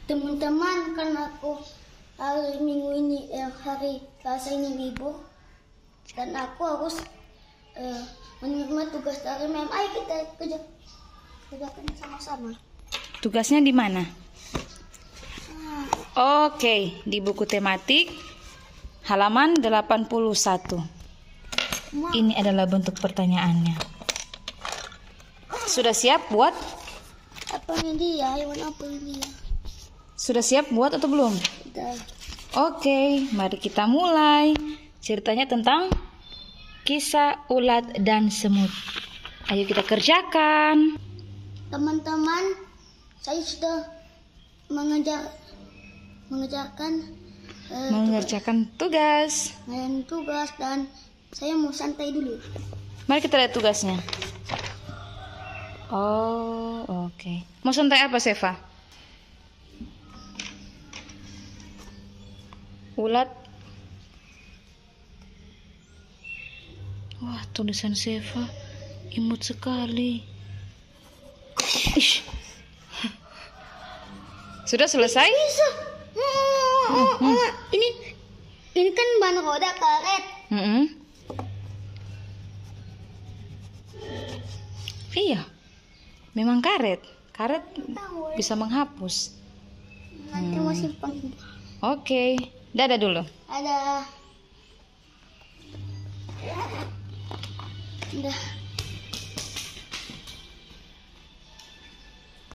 Teman-teman, karena aku hari Minggu ini hari Selasa ini libur dan aku harus menerima tugas dari mem. Ayo kita kerjakan sama-sama. Tugasnya di mana? Oke, di buku tematik halaman 81. Ini adalah bentuk pertanyaannya. Sudah siap buat? Apa ini dia? Hewan apa ini dia? Sudah siap buat atau belum? Sudah. Oke, mari kita mulai. Ceritanya tentang kisah ulat dan semut. Ayo kita kerjakan. Teman-teman, saya sudah mengerjakan tugas. tugas dan saya mau santai dulu. Mari kita lihat tugasnya. Oh, oke. Mau santai apa, Seva? Ulat. Wah, tulisan Seva imut sekali. Ish. Sudah selesai? Bisa. Ini kan ban roda karet. Iya, memang karet. Karet bisa menghapus. Nanti mau simpan. Oke, dadah dulu. Ada. Udah.